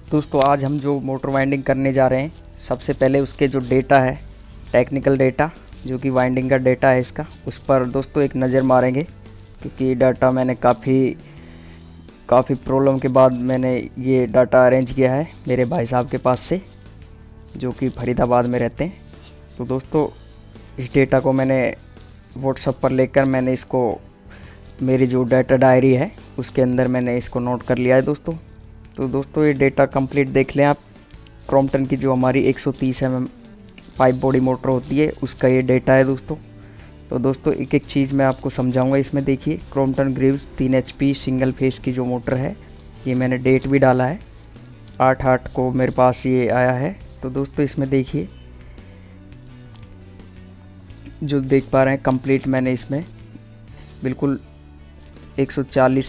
दोस्तों आज हम जो मोटर वाइंडिंग करने जा रहे हैं, सबसे पहले उसके जो डेटा है, टेक्निकल डेटा जो कि वाइंडिंग का डेटा है इसका, उस पर दोस्तों एक नज़र मारेंगे। क्योंकि डाटा मैंने काफ़ी प्रॉब्लम के बाद मैंने ये डाटा अरेंज किया है मेरे भाई साहब के पास से, जो कि फरीदाबाद में रहते हैं। तो दोस्तों इस डेटा को मैंने व्हाट्सएप पर लेकर मैंने इसको मेरी जो डाटा डायरी है उसके अंदर मैंने इसको नोट कर लिया है दोस्तों। तो दोस्तों ये डेटा कंप्लीट देख लें आप। क्रॉम्पटन की जो हमारी 130 mm पाइप बॉडी मोटर होती है उसका ये डेटा है दोस्तों। तो दोस्तों एक एक चीज़ मैं आपको समझाऊंगा इसमें। देखिए Crompton Greaves 3 HP single phase की जो मोटर है, ये मैंने डेट भी डाला है, 8/8 को मेरे पास ये आया है। तो दोस्तों इसमें देखिए जो देख पा रहे हैं कंप्लीट मैंने इसमें बिल्कुल 190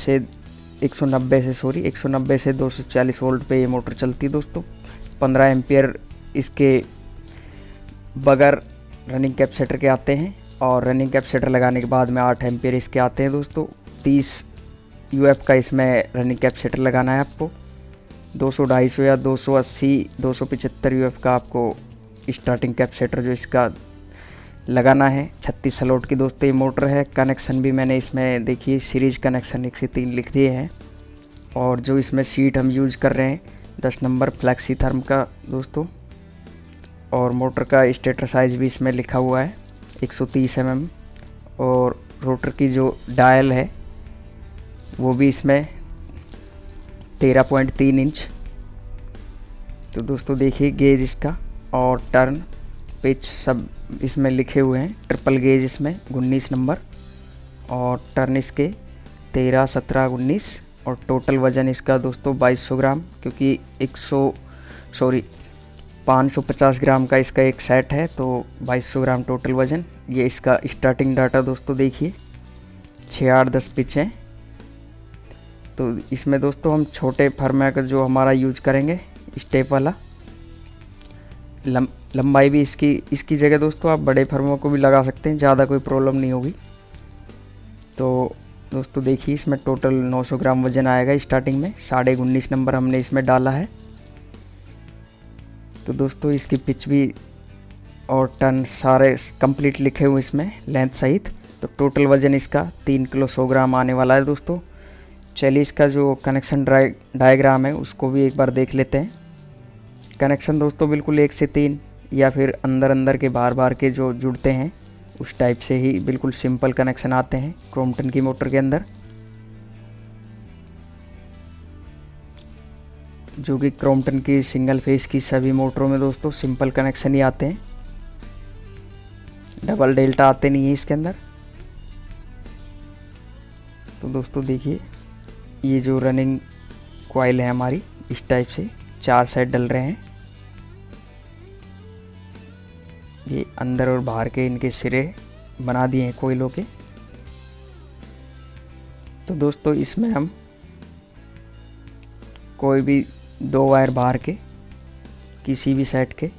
से 240 वोल्ट पे ये मोटर चलती है दोस्तों। 15 एम्पियर इसके बगैर रनिंग कैपेसिटर के आते हैं, और रनिंग कैपेसिटर लगाने के बाद में 8 एम्पियर इसके आते हैं दोस्तों। 30 UF का इसमें रनिंग कैपेसिटर लगाना है आपको। 200, 250 या 280, 275 UF का आपको स्टार्टिंग कैपेसिटर जो इसका लगाना है। 36 स्लॉट की दोस्तों ये मोटर है। कनेक्शन भी मैंने इसमें देखिए सीरीज कनेक्शन 1 से 3 लिख दिए हैं। और जो इसमें सीट हम यूज़ कर रहे हैं 10 नंबर फ्लैक्सी थर्म का दोस्तों। और मोटर का स्टेटर साइज भी इसमें लिखा हुआ है 130 mm। और रोटर की जो डायल है वो भी इसमें 13.3 इंच। तो दोस्तों देखिए गेज इसका और टर्न पिच सब इसमें लिखे हुए हैं। ट्रिपल गेज इसमें 19 नंबर, और टर्न इसके 13, 17, 19। और टोटल वज़न इसका दोस्तों 2200 ग्राम, क्योंकि 550 ग्राम का इसका एक सेट है, तो 2200 ग्राम टोटल वज़न। ये इसका स्टार्टिंग डाटा दोस्तों देखिए 6, 8, 10 पिच हैं। तो इसमें दोस्तों हम छोटे फर्मा का जो हमारा यूज़ करेंगे स्टेप वाला, लंबाई भी इसकी जगह दोस्तों आप बड़े फर्मों को भी लगा सकते हैं, ज़्यादा कोई प्रॉब्लम नहीं होगी। तो दोस्तों देखिए इसमें टोटल 900 ग्राम वज़न आएगा स्टार्टिंग में। 19.5 नंबर हमने इसमें डाला है। तो दोस्तों इसकी पिच भी और टर्न सारे कंप्लीट लिखे हुए इसमें लेंथ सहित। तो टोटल वज़न इसका 3 किलो 100 ग्राम आने वाला है दोस्तों। चलिए इसका जो कनेक्शन डायग्राम है उसको भी एक बार देख लेते हैं। कनेक्शन दोस्तों बिल्कुल 1 से 3 या फिर अंदर के बाहर के जो जुड़ते हैं उस टाइप से ही बिल्कुल सिंपल कनेक्शन आते हैं क्रॉम्पटन की मोटर के अंदर, जो कि क्रॉम्पटन की सिंगल फेस की सभी मोटरों में दोस्तों सिंपल कनेक्शन ही आते हैं, डबल डेल्टा आते नहीं है इसके अंदर। तो दोस्तों देखिए ये जो रनिंग कॉइल है हमारी इस टाइप से 4 साइड डल रहे हैं। ये अंदर और बाहर के इनके सिरे बना दिए हैं कोयलों के। तो दोस्तों इसमें हम कोई भी 2 वायर बाहर के किसी भी सेट के,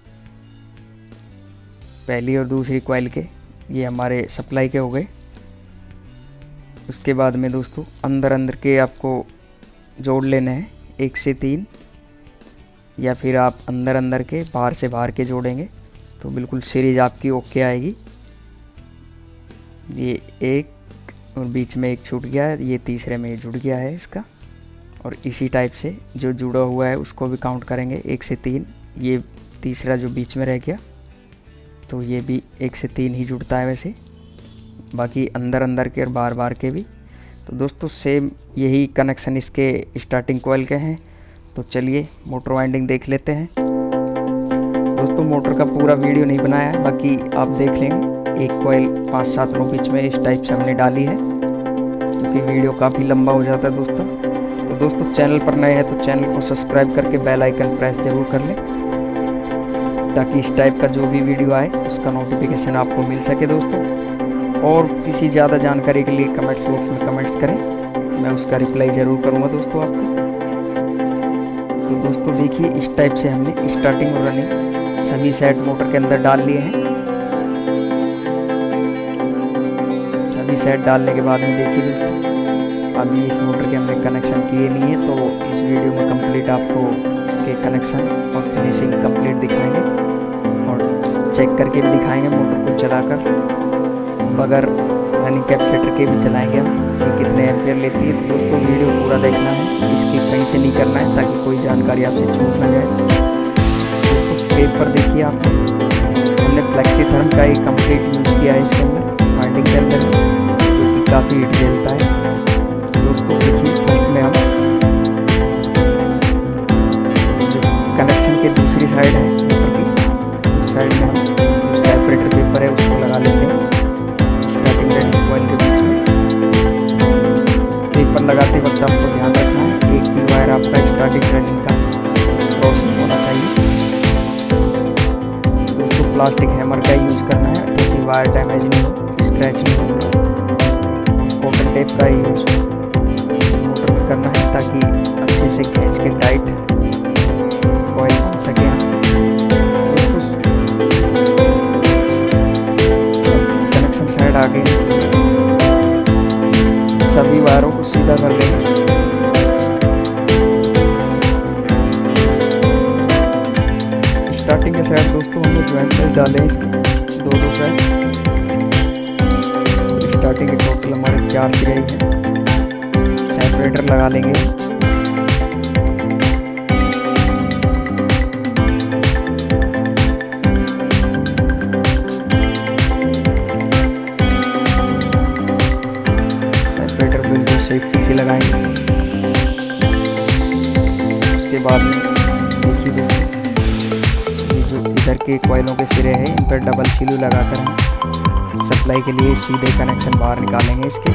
पहली और दूसरी कॉइल के, ये हमारे सप्लाई के हो गए। उसके बाद में दोस्तों अंदर के आपको जोड़ लेने हैं 1 से 3, या फिर आप अंदर के बाहर से बाहर के जोड़ेंगे तो बिल्कुल सीरीज आपकी ओके आएगी। ये एक और बीच में एक छूट गया है, ये तीसरे में जुड़ गया है इसका। और इसी टाइप से जो जुड़ा हुआ है उसको भी काउंट करेंगे 1 से 3। ये तीसरा जो बीच में रह गया तो ये भी 1 से 3 ही जुड़ता है वैसे, बाकी अंदर के और बाहर के भी। तो दोस्तों सेम यही कनेक्शन इसके स्टार्टिंग कॉइल के हैं। तो चलिए मोटर वाइंडिंग देख लेते हैं दोस्तों। मोटर का पूरा वीडियो नहीं बनाया है, बाकी आप देख लेंगे। एक कॉइल 5-7 नो पिच में इस टाइप से हमने डाली है, क्योंकि वीडियो काफ़ी लंबा हो जाता है दोस्तों। तो दोस्तों चैनल पर नए हैं तो चैनल को सब्सक्राइब करके बेल आइकन प्रेस जरूर कर लें, ताकि इस टाइप का जो भी वीडियो आए उसका नोटिफिकेशन आपको मिल सके दोस्तों। और किसी ज़्यादा जानकारी के लिए कमेंट्स बॉक्स में कमेंट्स करें, मैं उसका रिप्लाई ज़रूर करूँगा दोस्तों आपको। तो दोस्तों देखिए इस टाइप से हमने स्टार्टिंग और रनिंग सभी सेट मोटर के अंदर डाल लिए हैं। सभी सेट डालने के बाद में देखिए दोस्तों अभी इस मोटर के हमने कनेक्शन किए नहीं है, तो इस वीडियो में कंप्लीट आपको इसके कनेक्शन और फिनिशिंग कंप्लीट दिखाएंगे और चेक करके भी दिखाएंगे मोटर को चलाकर, बगैर रनिंग कैपेसिटर के भी चलाएंगे हम कि कितने एम्पियर लेती है। तो दोस्तों वीडियो पूरा देखना है, इसकी कहीं से नहीं करना है ताकि कोई जानकारी आपसे छूट ना जाए। दोस्तों पेपर देखिए आप, हमने फ्लेक्सीथर्म का एक कंप्लीट यूज़ किया है इसके अंदर वाइंडिंग के अंदर, जो कि काफ़ी हीट झेलता है। दोस्तों देखिए फर्स्ट में हम जो कनेक्शन के दूसरी साइड है मोटर की, उस साइड में हम जो सेपरेटर पेपर है उसको लगा लेते हैं स्टार्टिंग रनिंग कॉइल के बीच में। पेपर लगाते वक्त आपको ध्यान रखना है एक भी वायर आपका स्टार्टिंग रनिंग का क्रॉस होना चाहिए। दोस्तों प्लास्टिक हैमर का यूज़ करना है ताकि वायर डैमेज नहीं हो, स्क्रैच नहीं हो। कॉटन टेप का यूज़ मोटर में करना है ताकि अच्छे से खींच के टाइट कॉइल बन सके। कनेक्शन साइड आ गई, सभी वायरों को सीधा कर लेंगे। स्टार्टिंग के साइड दोस्तों हमने ज्वाइंट डाले हैं इसके दो साइड। स्टार्टिंग के टोटल हमारे 4 सिरे हैं। सेपरेटर लगा लेंगे, सेपरेटर बिल्कुल सेफ्टी से लगाएंगे। उसके बाद में देखिए जो इधर के कॉइलों के सिरे हैं इन पर डबल सीलू लगाकर हम सप्लाई के लिए सीधे कनेक्शन बाहर निकालेंगे इसके।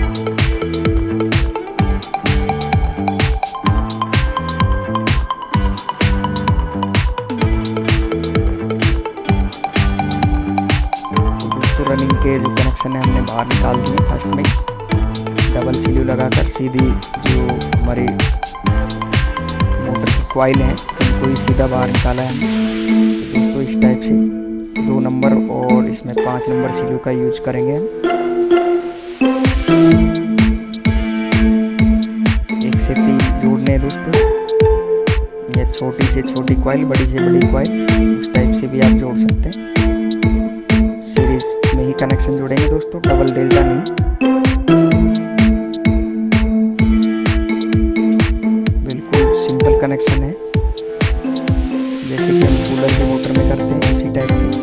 दोस्तों रनिंग के जो कनेक्शन है हमने बाहर निकाल दिए फर्स्ट में डबल सीलू लगाकर। सीधी जो हमारी मोटर की कॉइल है उनको ही सीधा बाहर निकाला है हमने। दोस्तों इस टाइप से 2 नंबर और इसमें 5 नंबर सीलू का यूज करेंगे हम। 1 से 3 जोड़ने हैं दोस्तों, या छोटी से छोटी कॉइल, बड़ी से बड़ी कॉइल, इस टाइप से भी आप जोड़ सकते हैं। सीरीज में ही कनेक्शन जोड़ेंगे दोस्तों, डबल डेल्टा नहीं। बिल्कुल सिंपल कनेक्शन है जैसे कि हम कूलर की मोटर में करते हैं उसी टाइप की।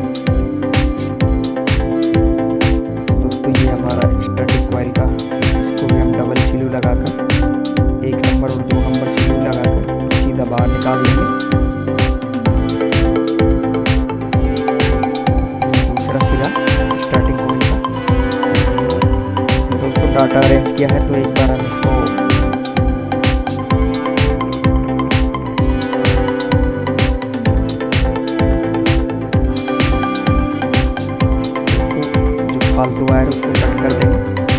दोस्तों ये हमारा स्टैटिक कॉइल का, इसको भी हम डबल सीलू लगाकर 1 नंबर और 2 नंबर सीलू लगाकर सीधा बाहर निकाल लेंगे। दूसरा सिरा स्टार्टिंग कॉइल का। दोस्तों डाटा अरेंज किया है तो एक बार हम इसको फालतू वायर उसको कट कर देंगे।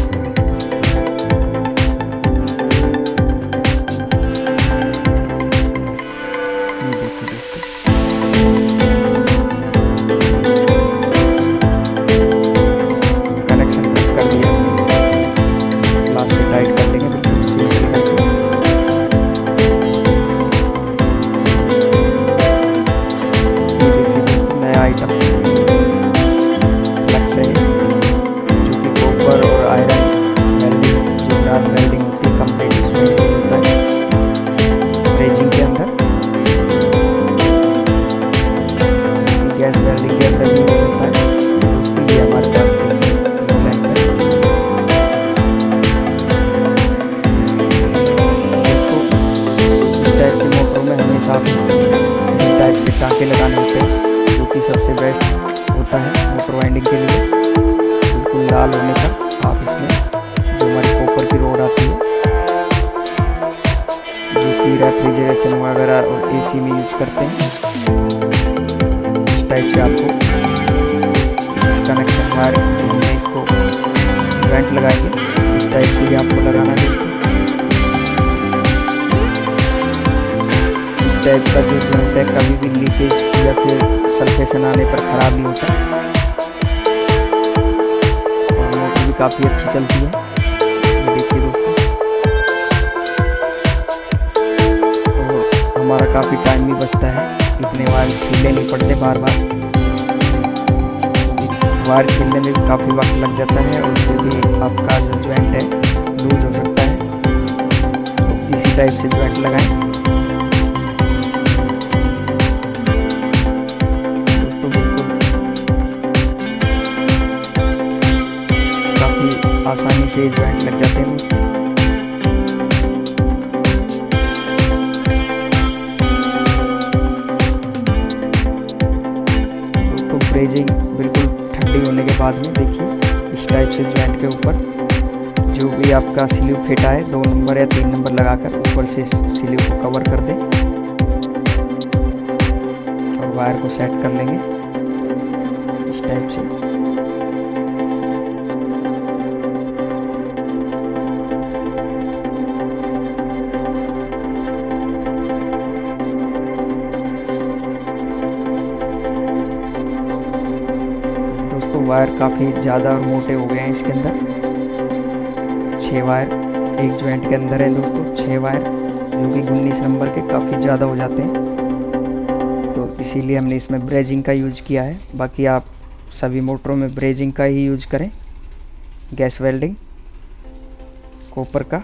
कनेक्शन कट कर दिया, लास्ट से टाइट कर देंगे बिल्कुल सिंपल करके। नया आइटम फ्लेक्स है और आयरन वेल्डिंग, जो ग्रास वेल्डिंग होती है कंप्लीट इसमें यूज होता है रेजिंग के अंदर। गैस वेल्डिंग के अंदर यूज होता है। दोस्तों ये हमारे पास इस टाइप की मोटरों में हमेशा इस टाइप से टाँके लगाने होते हैं, जो कि सबसे बेस्ट होता है मोटर वाइंडिंग के लिए। बिल्कुल लाल होने तक आप इसमें जो हमारी कॉपर की रोड आती है, जो कि रेफ्रिजरेशन वगैरह और एसी में यूज करते हैं, इस टाइप से आपको कनेक्शन वायर जो हमने इसको वेंट लगाएंगे इस टाइप से भी आपको लगाना है। इस टाइप का जो जॉइंट है कभी भी लीकेज या फिर सल्फेशन आने पर खराब नहीं होता और मोटर भी काफ़ी अच्छी चलती है। ये देखिए दोस्तों काफ़ी टाइम भी बचता है, इतने वायर छीलने नहीं पड़ते बार बार। वायर छीलने में भी काफ़ी वक्त लग जाता है और उससे भी आपका जो जॉइंट है लूज हो सकता है। तो इसी टाइप से जॉइंट लगाएं। दोस्तों बिल्कुल काफ़ी आसानी से जॉइंट लग जाते हैं। दोस्तों ब्रेजिंग बिल्कुल ठंडी होने के बाद में देखिए इस टाइप से जॉइंट के ऊपर जो भी आपका स्लीव फिटा है 2 नंबर या 3 नंबर लगाकर ऊपर से स्लीव को कवर कर दें और वायर को सेट कर लेंगे इस टाइप से। वायर काफ़ी ज़्यादा और मोटे हो गए हैं इसके अंदर। 6 वायर एक जॉइंट के अंदर है दोस्तों, 6 वायर जो कि 19 नंबर के काफ़ी ज़्यादा हो जाते हैं, तो इसीलिए हमने इसमें ब्रेजिंग का यूज किया है। बाकी आप सभी मोटरों में ब्रेजिंग का ही यूज करें, गैस वेल्डिंग कॉपर का,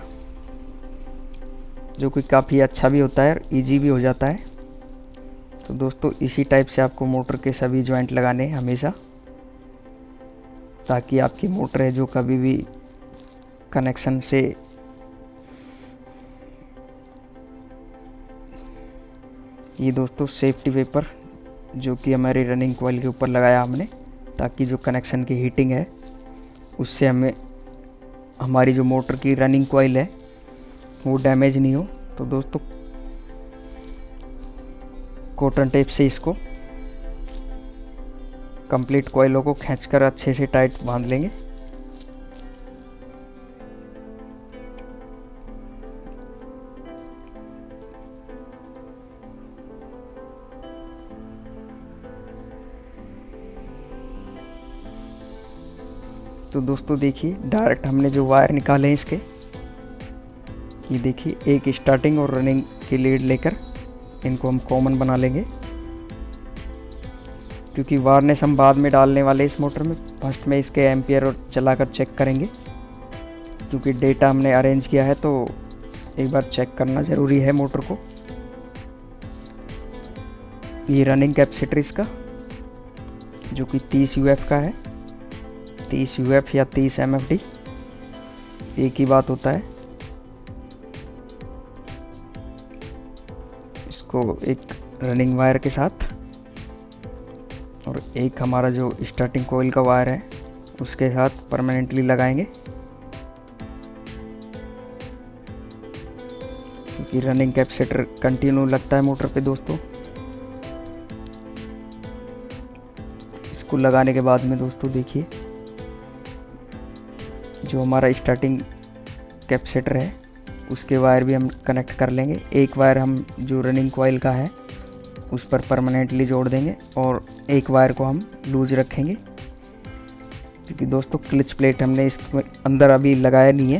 जो कि काफ़ी अच्छा भी होता है और ईजी भी हो जाता है। तो दोस्तों इसी टाइप से आपको मोटर के सभी जॉइंट लगाने हमेशा, ताकि आपकी मोटर है जो कभी भी कनेक्शन से ये दोस्तों सेफ्टी पेपर जो कि हमारी रनिंग कॉइल के ऊपर लगाया हमने, ताकि जो कनेक्शन की हीटिंग है उससे हमें हमारी जो मोटर की रनिंग कॉइल है वो डैमेज नहीं हो। तो दोस्तों कॉटन टेप से इसको कंप्लीट कॉइलों को खींचकर अच्छे से टाइट बांध लेंगे। तो दोस्तों देखिए डायरेक्ट हमने जो वायर निकाले हैं इसके, ये देखिए एक स्टार्टिंग और रनिंग की लीड लेकर इनको हम कॉमन बना लेंगे, क्योंकि वायरनेस हम बाद में डालने वाले इस मोटर में। फर्स्ट में इसके एम्पियर और चलाकर चेक करेंगे, क्योंकि डेटा हमने अरेंज किया है तो एक बार चेक करना ज़रूरी है मोटर को। ये रनिंग कैपेसिटर इसका जो कि 30 UF का है, 30 UF या 30 MFD एक ही बात होता है। इसको एक रनिंग वायर के साथ और एक हमारा जो स्टार्टिंग कोयल का वायर है उसके साथ परमानेंटली लगाएंगे, क्योंकि रनिंग कैपेसिटर कंटिन्यू लगता है मोटर पे दोस्तों। इसको लगाने के बाद में दोस्तों देखिए जो हमारा स्टार्टिंग कैपेसिटर है उसके वायर भी हम कनेक्ट कर लेंगे। एक वायर हम जो रनिंग कॉइल का है उस पर परमानेंटली जोड़ देंगे और एक वायर को हम लूज रखेंगे, क्योंकि दोस्तों क्लच प्लेट हमने इसके अंदर अभी लगाया नहीं है,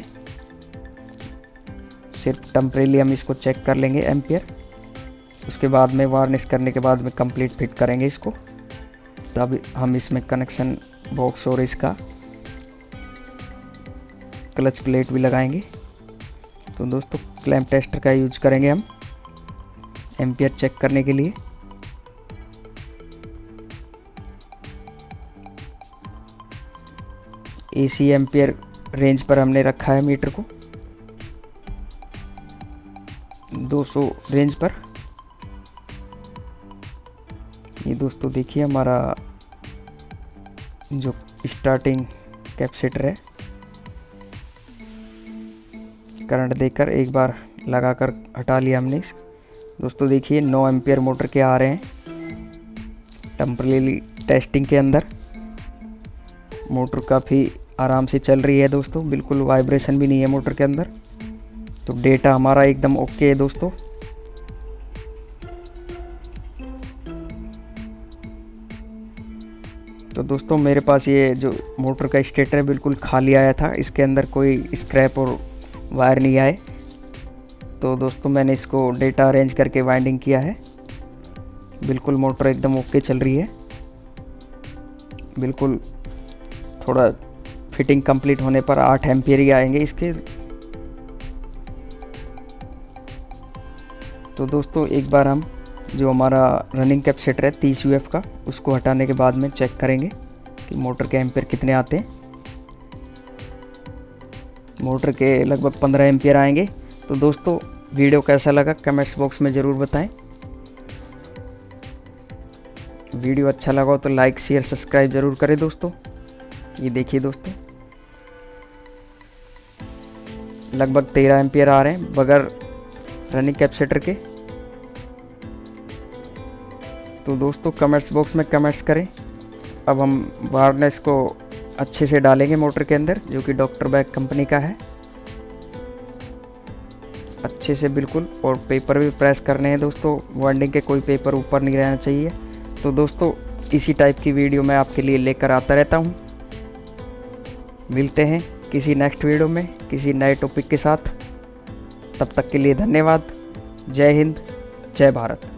सिर्फ टेम्परेली हम इसको चेक कर लेंगे एम्पियर। उसके बाद में वार्निश करने के बाद में कंप्लीट फिट करेंगे इसको, तब हम इसमें कनेक्शन बॉक्स और इसका क्लच प्लेट भी लगाएंगे। तो दोस्तों क्लैंप टेस्टर का यूज करेंगे हम एम्पियर चेक करने के लिए। AC एम्पियर रेंज पर हमने रखा है मीटर को, 200 रेंज पर। ये दोस्तों देखिए हमारा जो स्टार्टिंग कैपेसिटर है करंट देकर एक बार लगाकर हटा लिया हमने। दोस्तों देखिए 9 एम्पियर मोटर के आ रहे हैं टेम्परेरी टेस्टिंग के अंदर। मोटर काफ़ी आराम से चल रही है दोस्तों, बिल्कुल वाइब्रेशन भी नहीं है मोटर के अंदर। तो डेटा हमारा एकदम ओके है दोस्तों। तो दोस्तों मेरे पास ये जो मोटर का स्टेटर है बिल्कुल खाली आया था, इसके अंदर कोई स्क्रैप और वायर नहीं आए। तो दोस्तों मैंने इसको डेटा अरेंज करके वाइंडिंग किया है। बिल्कुल मोटर एकदम ओके चल रही है। बिल्कुल थोड़ा फिटिंग कंप्लीट होने पर 8 एम्पियर ही आएंगे इसके। तो दोस्तों एक बार हम जो हमारा रनिंग कैपेसिटर है 30 यूएफ का, उसको हटाने के बाद में चेक करेंगे कि मोटर के एम्पियर कितने आते हैं। मोटर के लगभग 15 एम्पियर आएंगे। तो दोस्तों वीडियो कैसा लगा कमेंट्स बॉक्स में ज़रूर बताएं। वीडियो अच्छा लगा तो लाइक शेयर सब्सक्राइब जरूर करें दोस्तों। ये देखिए दोस्तों लगभग 13 एम्पियर आ रहे हैं बगैर रनिंग कैपेसिटर के। तो दोस्तों कमेंट्स बॉक्स में कमेंट्स करें। अब हम वायरनेस को अच्छे से डालेंगे मोटर के अंदर, जो कि डॉक्टर बैग कंपनी का है, अच्छे से बिल्कुल। और पेपर भी प्रेस करने हैं दोस्तों, वाइंडिंग के कोई पेपर ऊपर नहीं रहना चाहिए। तो दोस्तों इसी टाइप की वीडियो मैं आपके लिए लेकर आता रहता हूँ। मिलते हैं किसी नेक्स्ट वीडियो में किसी नए टॉपिक के साथ। तब तक के लिए धन्यवाद। जय हिंद, जय भारत।